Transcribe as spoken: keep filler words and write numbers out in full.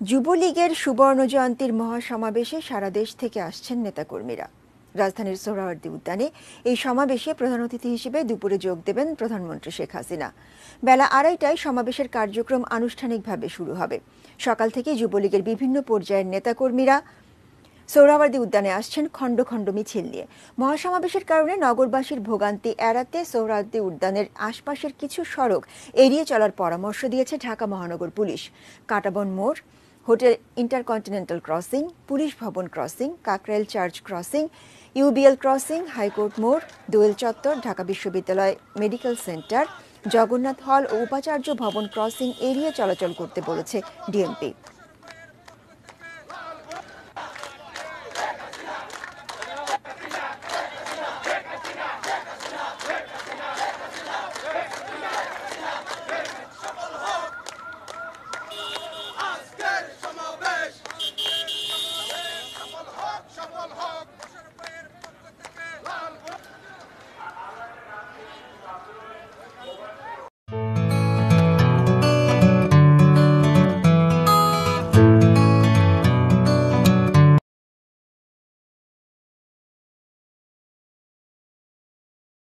যুব লীগের সুবর্ণ জয়ন্তীর মহাসমাবেশে সারা দেশ থেকে আসছেন নেতাকর্মীরা। রাজধানীর সোহরাওয়ার্দী উদ্যানে এই সমাবেশে প্রধান অতিথি হিসেবে দুপুরে যোগ দেবেন প্রধানমন্ত্রী শেখ হাসিনা। বেলা আড়াইটায় সমাবেশের কার্যক্রম আনুষ্ঠানিকভাবে শুরু হবে। সকাল থেকে যুবলীগের বিভিন্ন পর্যায়ের নেতাকর্মীরা সোহরাওয়ার্দী উদ্যানে আসছেন খণ্ড খণ্ড মিছিল নিয়ে। মহাসমাবেশের কারণে নগরবাসীর ভোগান্তি এড়াতে সোহরাওয়ার্দী উদ্যানের আশপাশের কিছু সড়ক এড়িয়ে চলার পরামর্শ দিয়েছে ঢাকা মহানগর পুলিশ। কাঁটাবন মোড়, হোটেল ইন্টারকন্টিনেন্টাল ক্রসিং, পুলিশ ভবন crossing, Kakrail church crossing, UBL crossing, high court মোড়, দোয়েল চত্বর, ঢাকা বিশ্ববিদ্যালয় মেডিকেল সেন্টার, জগন্নাথ হল ও উপাচার্য ভবন ক্রসিং এড়িয়ে চলাচল করতে বলেছে ডিএমপি।